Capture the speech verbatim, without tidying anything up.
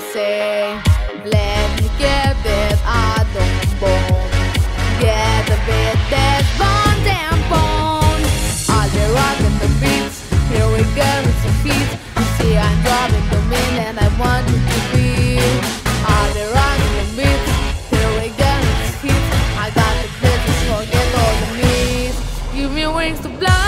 say, let me get it out of bone. Get a bit that bone and bone. All the rock and the beats, here we go with some feet. You see I'm driving the min and I want you to be. All the rock and the beats, here we go with some feet. I got the places, forget all the needs. Give me wings to fly.